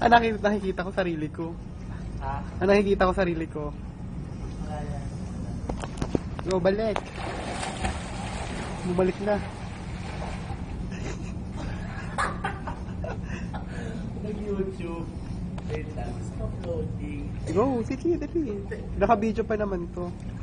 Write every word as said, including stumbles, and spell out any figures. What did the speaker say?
Ah, nakikita, nakikita ko sarili ko. Ha? Ah, nakikita ko sarili ko. Go, balik. Bumalik na. Nag-YouTube. Wait lang, stop loading. Go, sige, dali. Naka-video pa naman to.